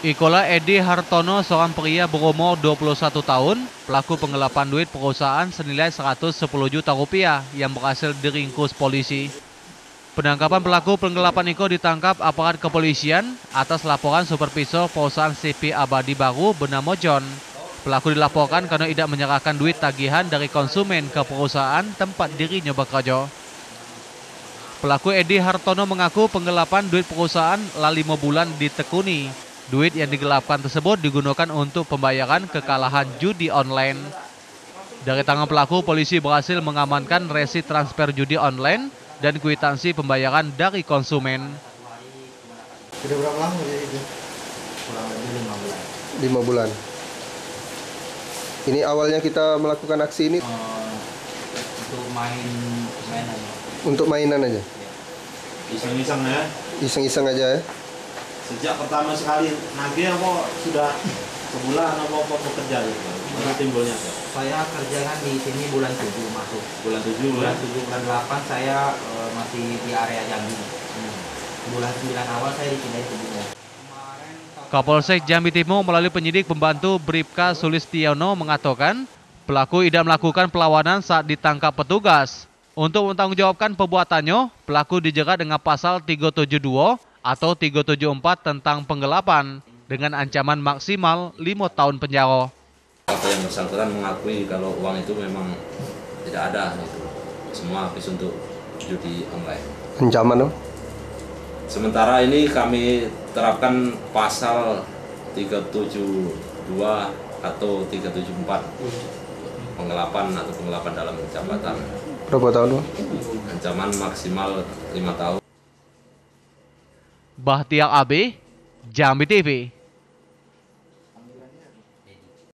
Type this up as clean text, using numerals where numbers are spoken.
Ikola Edi Hartono, seorang pria berumur 21 tahun, pelaku penggelapan duit perusahaan senilai 110 juta rupiah yang berhasil diringkus polisi. Penangkapan pelaku penggelapan itu ditangkap aparat kepolisian atas laporan supervisor perusahaan CP Abadi Baru bernama John. Pelaku dilaporkan karena tidak menyerahkan duit tagihan dari konsumen ke perusahaan tempat dirinya bekerja. Pelaku Edi Hartono mengaku penggelapan duit perusahaan telah 5 bulan ditekuni. Duit yang digelapkan tersebut digunakan untuk pembayaran kekalahan judi online. Dari tangan pelaku, polisi berhasil mengamankan resi transfer judi online dan kwitansi pembayaran dari konsumen. Sudah berapa lama ya itu? Kurang lebih 5 bulan. 5 bulan. Ini awalnya kita melakukan aksi ini Untuk mainan. untuk mainan aja. Iseng-iseng ya. Iseng-iseng aja ya. Sejak pertama sekali nagih apa sudah sebulan apa bekerja gitu. Baru timbulnya. Saya kerjakan di sini bulan 7 masuk. Bulan 7 Bulan 7 bulan 8 saya masih di area Jambi. Bulan 9 awal saya dipindahin ke Bunda. Kapolsek Jambi Timur melalui penyidik pembantu Bribka Sulistiono mengatakan pelaku tidak melakukan perlawanan saat ditangkap petugas. Untuk mempertanggungjawabkan perbuatannya, pelaku dijerat dengan pasal 372 atau 374 tentang penggelapan dengan ancaman maksimal 5 tahun penjara. Apa yang bersangkutan mengakui kalau uang itu memang tidak ada gitu. Semua habis untuk judi online. Ancaman dong. Sementara ini kami terapkan pasal 372 atau 374 penggelapan atau penggelapan dalam jabatan. Berapa tahun dong? Ancaman maksimal 5 tahun. Bahtiar AB, Jambi TV.